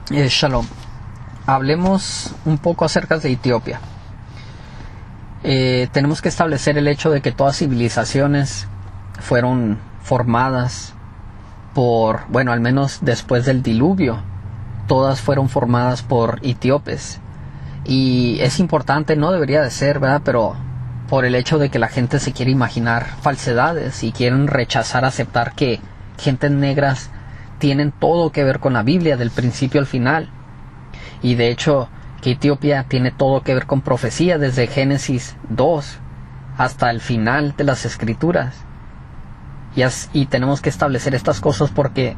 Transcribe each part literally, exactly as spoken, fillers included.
Eh, shalom. Hablemos un poco acerca de Etiopía. Eh, tenemos que establecer el hecho de que todas civilizaciones fueron formadas por, bueno, al menos después del diluvio, todas fueron formadas por etíopes. Y es importante, no debería de ser, ¿verdad? Pero por el hecho de que la gente se quiere imaginar falsedades y quieren rechazar, aceptar que gentes negras tienen todo que ver con la Biblia del principio al final. Y de hecho que Etiopía tiene todo que ver con profecía desde Génesis dos hasta el final de las escrituras. Y, as, y tenemos que establecer estas cosas porque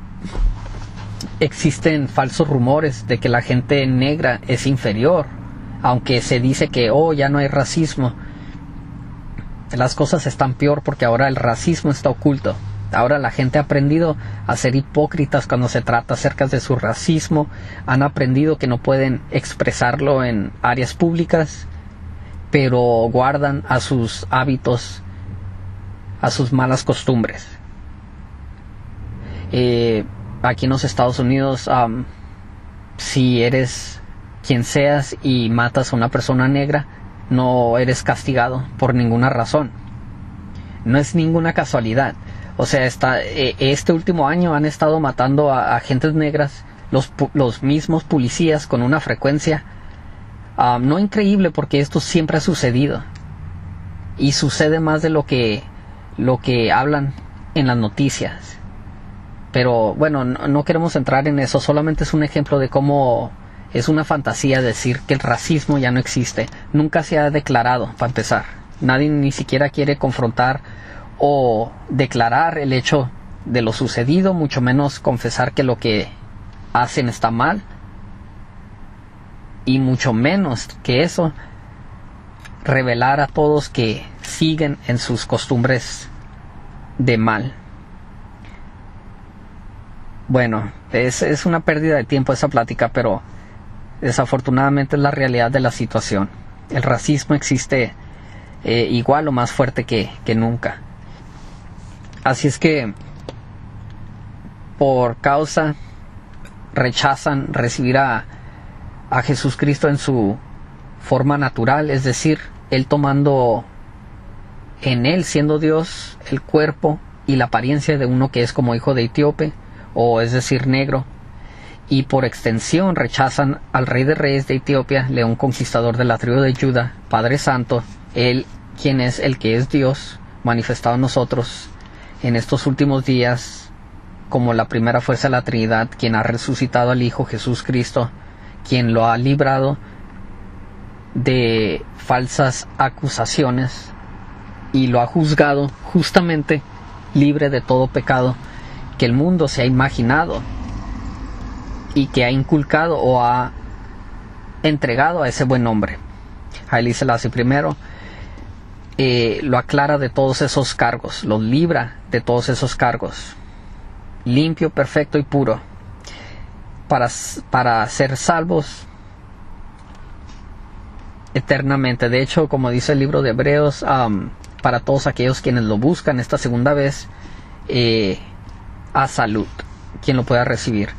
existen falsos rumores de que la gente negra es inferior, aunque se dice que oh, ya no hay racismo. Las cosas están peor porque ahora el racismo está oculto. Ahora la gente ha aprendido a ser hipócritas cuando se trata acerca de su racismo. Han aprendido que no pueden expresarlo en áreas públicas, pero guardan a sus hábitos, a sus malas costumbres. Eh, aquí en los Estados Unidos, um, si eres quien seas y matas a una persona negra, no eres castigado por ninguna razón. No es ninguna casualidad. O sea, está, eh, este último año han estado matando a, a gentes negras, los, los mismos policías con una frecuencia um, no increíble, porque esto siempre ha sucedido. Y sucede más de lo que, lo que hablan en las noticias. Pero bueno, no, no queremos entrar en eso, solamente es un ejemplo de cómo es una fantasía decir que el racismo ya no existe. Nunca se ha declarado, para empezar. Nadie ni siquiera quiere confrontar o declarar el hecho de lo sucedido, mucho menos confesar que lo que hacen está mal, y mucho menos que eso, revelar a todos que siguen en sus costumbres de mal. Bueno, es, es una pérdida de tiempo esa plática, pero desafortunadamente es la realidad de la situación. El racismo existe eh, igual o más fuerte que, que nunca. Así es que por causa rechazan recibir a, a Jesucristo en su forma natural, es decir, Él tomando en Él, siendo Dios, el cuerpo y la apariencia de uno que es como hijo de etíope, o es decir, negro, y por extensión rechazan al Rey de Reyes de Etiopía, León Conquistador de la tribu de Judá, Padre Santo, Él quien es el que es Dios manifestado en nosotros en estos últimos días como la primera fuerza de la Trinidad, quien ha resucitado al Hijo Jesús Cristo, quien lo ha librado de falsas acusaciones y lo ha juzgado justamente libre de todo pecado que el mundo se ha imaginado y que ha inculcado o ha entregado a ese buen hombre. Haile Selassie primero eh, lo aclara de todos esos cargos, los libra de todos esos cargos, limpio, perfecto y puro, para, para ser salvos eternamente. De hecho, como dice el libro de Hebreos, um, para todos aquellos quienes lo buscan esta segunda vez, eh, a salud, quien lo pueda recibir.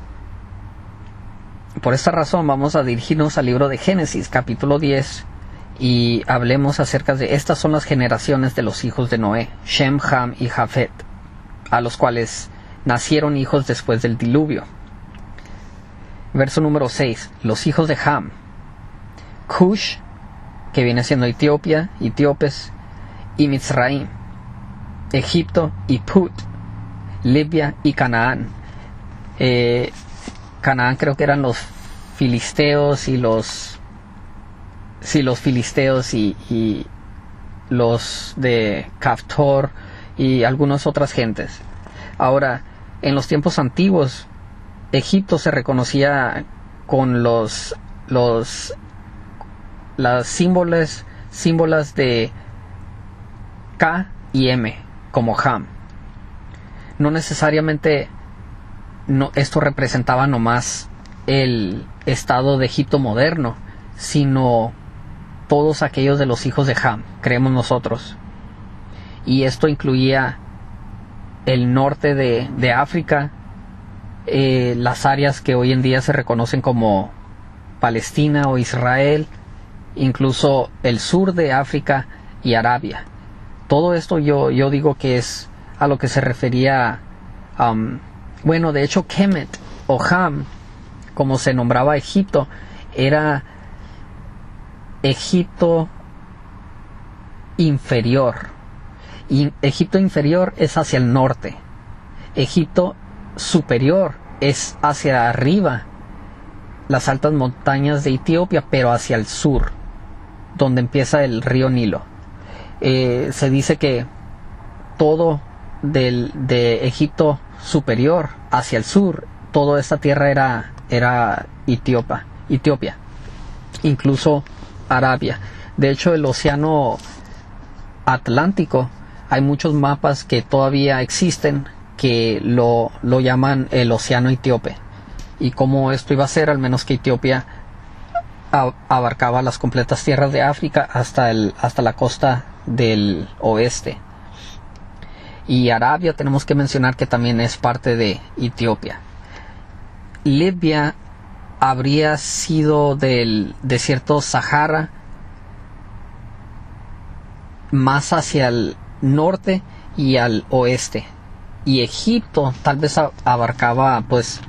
Por esta razón vamos a dirigirnos al libro de Génesis, capítulo diez, y hablemos acerca de estas son las generaciones de los hijos de Noé, Shem, Ham y Jafet, a los cuales nacieron hijos después del diluvio. Verso número seis, los hijos de Ham: Cush, que viene siendo Etiopía, etíopes, y Mizraim, Egipto, y Put, Libia y Canaán. Eh, Canaán creo que eran los filisteos y los sí, los filisteos y, y los de Caftor y algunas otras gentes. Ahora, en los tiempos antiguos, Egipto se reconocía con los los las símbolos símbolos de K y M como Ham. No necesariamente no, esto representaba nomás el estado de Egipto moderno, sino todos aquellos de los hijos de Ham, creemos nosotros. Y esto incluía el norte de, de África, eh, las áreas que hoy en día se reconocen como Palestina o Israel, incluso el sur de África y Arabia. Todo esto yo, yo digo que es a lo que se refería, um, bueno, de hecho Kemet o Ham, como se nombraba Egipto, era Egipto inferior. Y Egipto inferior es hacia el norte. Egipto superior es hacia arriba, las altas montañas de Etiopía, pero hacia el sur, donde empieza el río Nilo. Eh, se dice que todo del, de Egipto superior hacia el sur, toda esta tierra era, era Etiopía, Etiopía, incluso Arabia. De hecho, el océano Atlántico, hay muchos mapas que todavía existen que lo, lo llaman el océano etíope. Y como esto iba a ser, al menos que Etiopía abarcaba las completas tierras de África hasta, el, hasta la costa del oeste. Y Arabia tenemos que mencionar que también es parte de Etiopía. Libia habría sido del desierto Sahara más hacia el norte y al oeste. Y Egipto tal vez abarcaba pues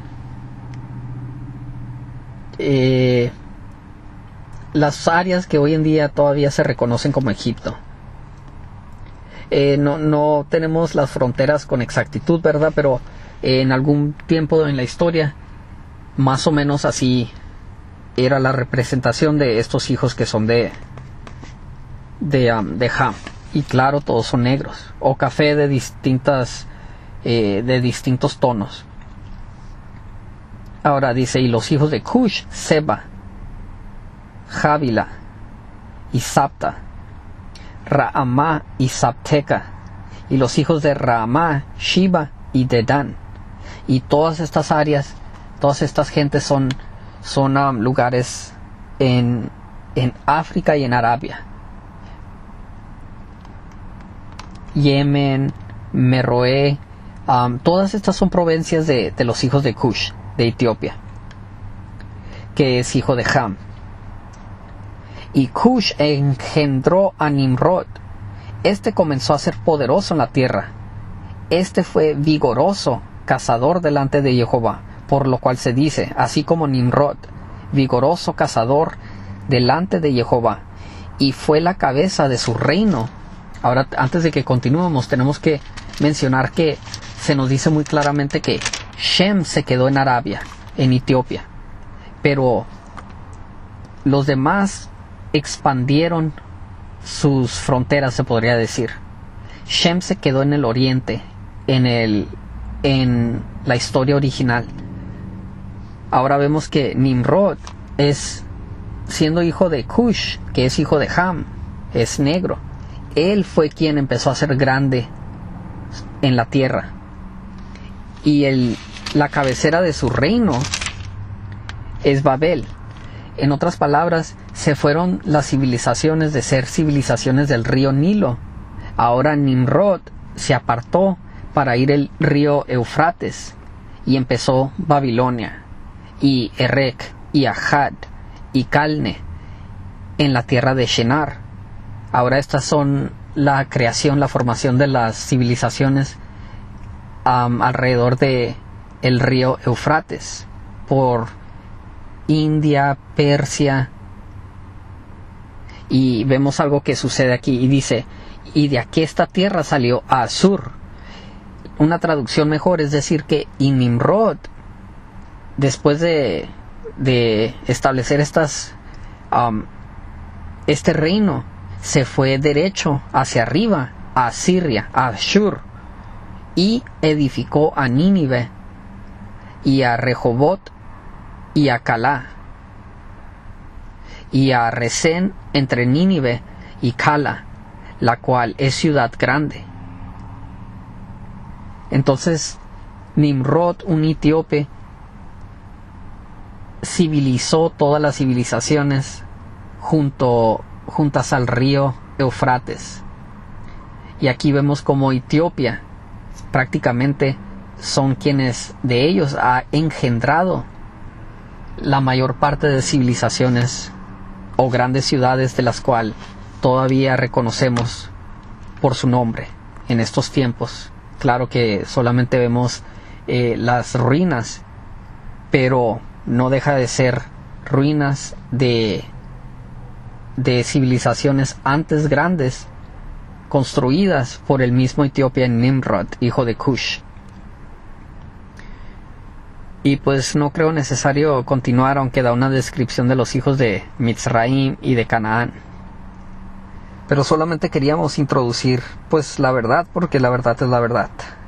eh, las áreas que hoy en día todavía se reconocen como Egipto. Eh, no, no tenemos las fronteras con exactitud, ¿verdad? Pero eh, en algún tiempo en la historia, más o menos así era la representación de estos hijos que son de de, um, de Ham. Y claro, todos son negros o café de distintas eh, de distintos tonos. Ahora dice, y los hijos de Cush, Seba, Javila y Sapta, Raamá y Sapteca, y los hijos de Raamá, Shiba y Dedán. Y todas estas áreas, todas estas gentes son, son um, lugares en, en África y en Arabia. Yemen, Meroe, um, todas estas son provincias de, de los hijos de Cush, de Etiopía, que es hijo de Ham. Y Cush engendró a Nimrod. Este comenzó a ser poderoso en la tierra. Este fue vigoroso, cazador delante de Jehová, por lo cual se dice, así como Nimrod, vigoroso cazador delante de Jehová, y fue la cabeza de su reino. Ahora, antes de que continuemos, tenemos que mencionar que se nos dice muy claramente que Shem se quedó en Arabia, en Etiopía, pero los demás expandieron sus fronteras, se podría decir. Shem se quedó en el oriente, en el en la historia original. Ahora vemos que Nimrod es, siendo hijo de Cush, que es hijo de Ham, es negro. Él fue quien empezó a ser grande en la tierra. Y el, la cabecera de su reino es Babel. En otras palabras, se fueron las civilizaciones de ser civilizaciones del río Nilo. Ahora Nimrod se apartó para ir el río Eufrates y empezó Babilonia y Erech y Ahad y Calne en la tierra de Shinar. Ahora estas son la creación, la formación de las civilizaciones um, alrededor de el río Eufrates, por India, Persia, y vemos algo que sucede aquí y dice, y de aquí esta tierra salió Asur. Una traducción mejor es decir que y Nimrod, después de, de establecer estas um, este reino, se fue derecho hacia arriba a Asiria, a Ashur, y edificó a Nínive y a Rehobot y a Calá y a Resén entre Nínive y Cala, la cual es ciudad grande. Entonces Nimrod, un etíope, civilizó todas las civilizaciones junto juntas al río Eufrates. Y aquí vemos como Etiopía prácticamente son quienes de ellos ha engendrado la mayor parte de civilizaciones o grandes ciudades de las cuales todavía reconocemos por su nombre en estos tiempos. Claro que solamente vemos eh, las ruinas, pero no deja de ser ruinas de, de civilizaciones antes grandes, construidas por el mismo etíope Nimrod, hijo de Cush. Y pues no creo necesario continuar, aunque da una descripción de los hijos de Mitzraim y de Canaán. Pero solamente queríamos introducir pues la verdad, porque la verdad es la verdad.